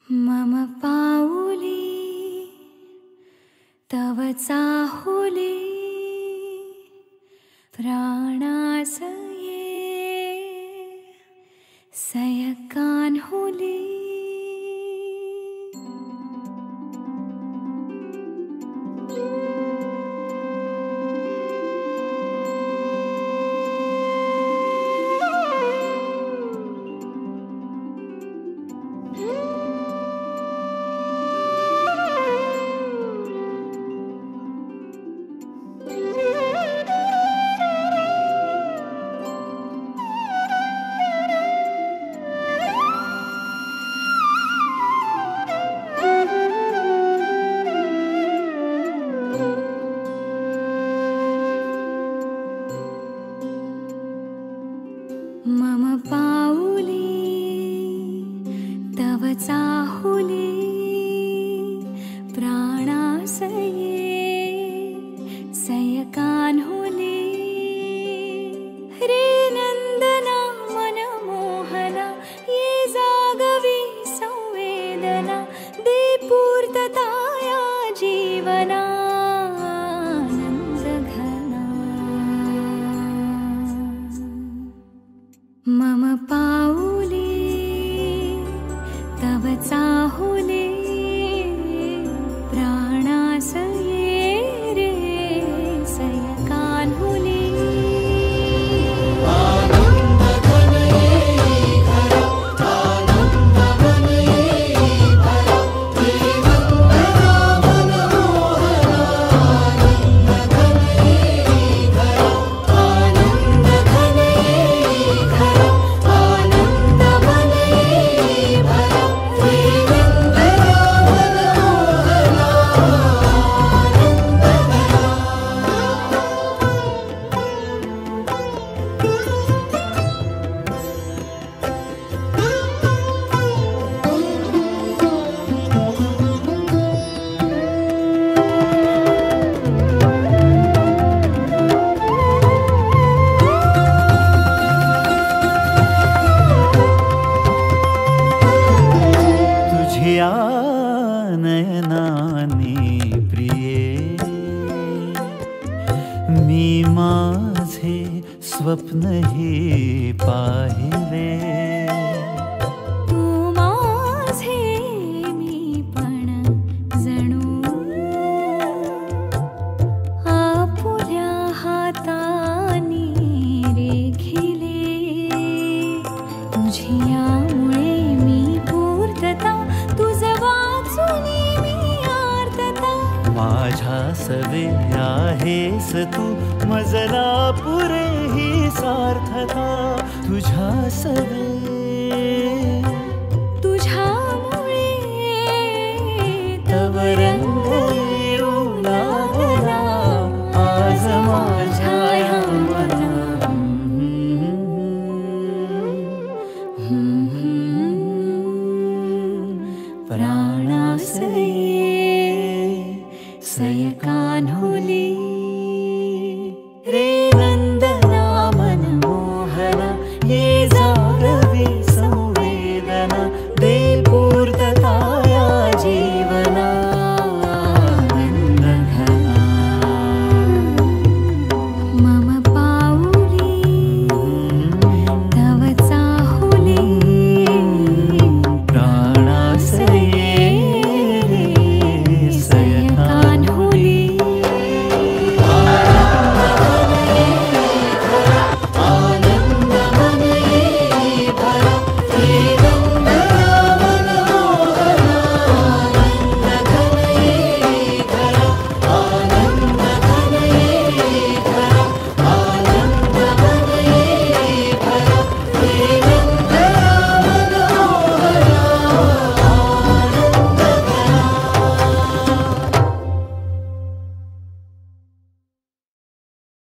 मम पाऊली तव चाहुली प्राणासये सयकान्हुली। मम पाऊली तव चाहुली प्राणासये सयकान्हुली। रे नंदना मनमोहना ये जागवी संवेदना दे पूर्तता या जीवना। मम पाऊली तव चाहुली प्राणासये रे सयकान्हुली। नयनानी प्रिये मी माझे स्वप्न ही पाहिले। तू माझे मी पण जणू आपुल्या हातानी रेखिले। तुझ्यामुळे मी पूर्तता तुझं वाचुनी मी आर्तता। माझ्या सवे आहेस तू मजला पुरे ही सार्थता। तुझ्या सवे तुझ्यामुळे तव रंग येऊ लागला आज माझ्या या मना।